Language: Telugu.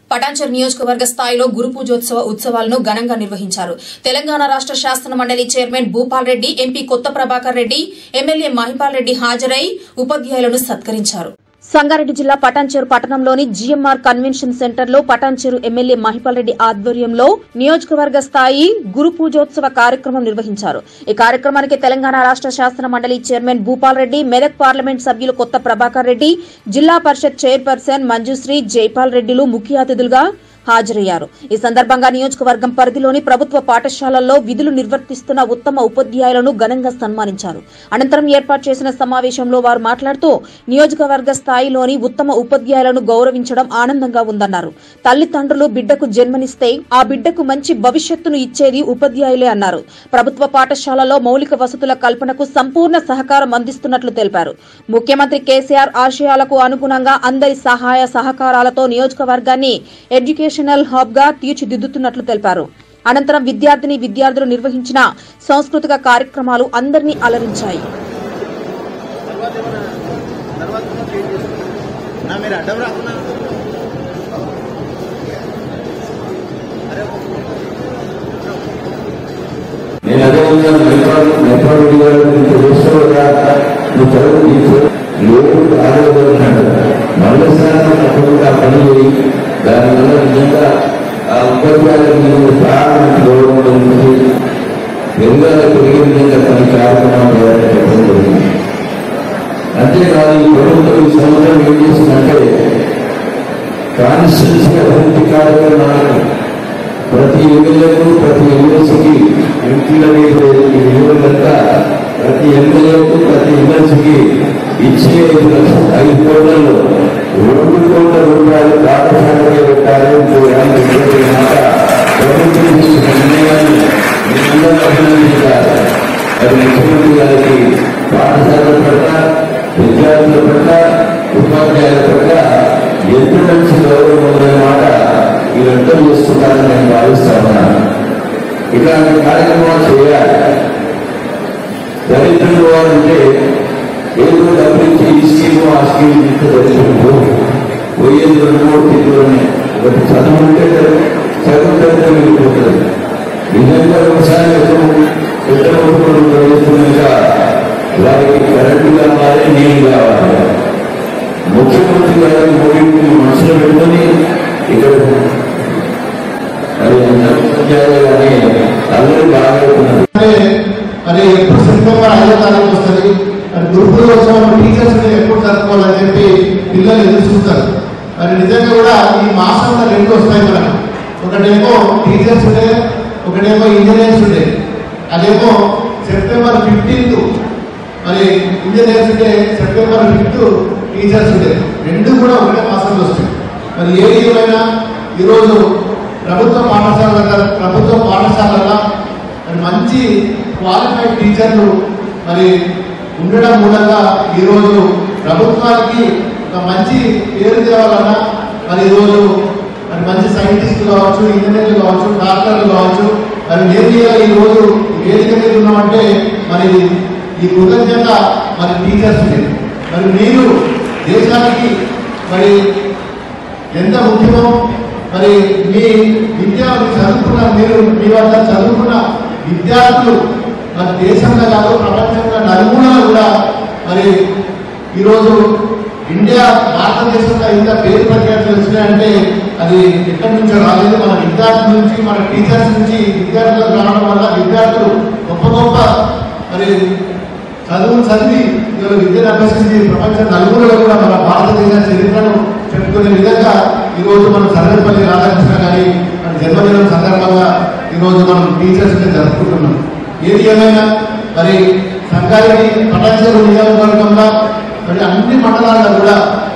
పటాన్చెరు నియోజకవర్గ స్థాయిలో గురు పూజోత్సవ ఉత్సవాలను ఘనంగా నిర్వహించారు. తెలంగాణ రాష్ట శాసన మండలి చైర్మన్ భూపాల్ రెడ్డి, ఎంపీ కొత్త ప్రభాకర్ రెడ్డి, ఎమ్మెల్యే మహిపాల్ రెడ్డి హాజరై ఉపాధ్యాయులను సత్కరించారు. సంగారెడ్డి జిల్లా పటాన్చెరు పట్టణంలోని జీఎంఆర్ కన్వెన్షన్ సెంటర్ లో పటాన్చెరు ఎమ్మెల్యే మహిపాల్ రెడ్డి ఆధ్వర్యంలో నియోజకవర్గ స్థాయి గురు పూజోత్సవ కార్యక్రమం నిర్వహించారు. ఈ కార్యక్రమానికి తెలంగాణ రాష్ట శాసన మండలి చైర్మన్ భూపాల్ రెడ్డి, మెదక్ పార్లమెంట్ సభ్యులు కొత్త ప్రభాకర్ రెడ్డి, జిల్లా పరిషత్ చైర్పర్సన్ మంజుశ్రీ జైపాల్ రెడ్డిలు ముఖ్య అతిథులుగా హాజరయ్యారు. ఈ సందర్భంగా నియోజకవర్గం పరిధిలోని ప్రభుత్వ పాఠశాలల్లో విధులు నిర్వర్తిస్తున్న ఉత్తమ ఉపాధ్యాయులను ఘనంగా సన్మానించారు. అనంతరం ఏర్పాటు చేసిన సమావేశంలో వారు మాట్లాడుతూ నియోజకవర్గ స్థాయిలోని ఉత్తమ ఉపాధ్యాయులను గౌరవించడం ఆనందంగా ఉందన్నారు. తల్లిదండ్రులు బిడ్డకు జన్మనిస్తే ఆ బిడ్డకు మంచి భవిష్యత్తును ఇచ్చేది ఉపాధ్యాయులే అన్నారు. ప్రభుత్వ పాఠశాలలో మౌలిక వసతుల కల్పనకు సంపూర్ణ సహకారం అందిస్తున్నట్లు తెలిపారు. ముఖ్యమంత్రి కేసీఆర్ ఆశయాలకు అనుగుణంగా అందరి సహాయ సహకారాలతో నియోజకవర్గాన్ని ఎడ్యుకేషన్ హబ్ గా తీర్చిదిద్దుతున్నట్లు తెలిపారు. అనంతరం విద్యార్థులు నిర్వహించిన సాంస్కృతిక కార్యక్రమాలు అందరినీ అలరించాయి. దానివల్ల నిజంగా ఆ ఉపాధ్యాయులకు ప్రారంభించి గౌరవం పెరుగాల పెరిగే విధంగా పని కార్యక్రమాలు చెప్పడం జరిగింది. అంతేకాదు ఈ ప్రభుత్వం ఈ సంవత్సరం ఏం చేసిందంటే కాన్స్టిట్యూన్సీ అభివృద్ధి కార్యక్రమాలకు ప్రతి ఎమ్మెల్యేకు ప్రతి ఎమ్మెల్సీకి విలువలంతా ప్రతి ఎమ్మెల్యేకు ప్రతి ఎమ్మెల్సీకి ఇచ్చే 5 కోట్లలో 2 కోట్ల రూపాయలు పాఠశాలకే పెట్టాలని మాట ప్రభుత్వం తీసుకున్న నిర్ణయాన్ని మీరందరూ అభినందించారు. అది ముఖ్యమంత్రి గారికి పాఠశాలల పట్ల, విద్యార్థుల పట్ల, ఉపాధ్యాయుల పట్ల ఎంత మంచి గౌరవం ఉందనే మాట మీరు అర్థం చేస్తున్నారని నేను భావిస్తా ఉన్నాను. ఇలాంటి కార్యక్రమాలు చేయాలి. దరిద్రులు వారంటే ఏదో డబ్బులించి ఈ స్కీము ఆ స్కీమ్ ఇంత దరిద్రులు పోయేది 2-3 తిరుగులనే ఒకటి చదువుంటే చదువు దరిద్రం వెళ్ళిపోతుంది. నిజంగా వ్యవసాయం పెద్ద ప్రవేశంగా వారికి కరెంటు కావాలి, నీళ్ళు కావాలి. ముఖ్యమంత్రి గారి మూడింటిని మనసులో పెట్టుకొని ఇక్కడ మరి కానీ అందరూ బాగుతున్నారు. మరి ఎప్పుడు సెప్టెంబర్ 5వ తారీఖు వస్తుంది, గురు పూజోత్సవం టీచర్స్ ఎప్పుడు జరుపుకోవాలని చెప్పి పిల్లలు ఎదుర్కొంటారు. మరి నిజంగా కూడా ఈ మాసంలో 2 వస్తాయి మనకు. ఒకటేమో టీచర్స్ డే, ఒకటేమో ఇంజనీర్స్ డే. అదేమో సెప్టెంబర్ 15 మరి engineers day, September 5 teachers day. 2 కూడా ఒకటే మాసంలో వస్తాయి. మరి ఏది ఏమైనా ఈరోజు ప్రభుత్వ పాఠశాలలో మరి మంచి క్వాలిఫైడ్ టీచర్లు మరి ఉండడం మూలంగా ఈరోజు ప్రభుత్వానికి ఒక మంచి పేరు తేవాలన్నా మరి ఈరోజు మరి మంచి సైంటిస్టులు కావచ్చు, ఇంజనీర్లు కావచ్చు, డాక్టర్లు కావచ్చు, మరి నేను ఈరోజు వేదిక మీద ఉన్నామంటే మరి ఈ కృతజ్ఞత మరి టీచర్స్ మరి మీరు దేశానికి మరి ఎంత ముఖ్యమో మరి మీ చదువుకున్న మీ వద్ద చదువుకున్న విద్యార్థులు మరి దేశంలో కాదు ప్రపంచంలో నలుమూలలో కూడా మరి ఈరోజు భారతదేశంలో ఇంత పేరు ప్రఖ్యాతులు వచ్చినాయంటే అది ఎక్కడి నుంచో రాలేదు. మన విద్యార్థుల నుంచి, మన టీచర్స్ నుంచి విద్యార్థులకు రావడం వల్ల విద్యార్థులు గొప్ప మరి చదివి విద్యను అభ్యసించి ప్రపంచ నలుగురులో కూడా మన భారతదేశ చరిత్రను చెప్పుకునే విధంగా ఈరోజు మనం సర్వేపల్లి రాధాకృష్ణ గారి జన్మదినం సందర్భంగా ఈరోజు మనం టీచర్స్ డే జరుపుకుంటున్నాం. ఏది ఏమైనా మరి సంగారెడ్డి పటాన్చెరు నియోజకవర్గంలో మరి అన్ని మండలాల్లో కూడా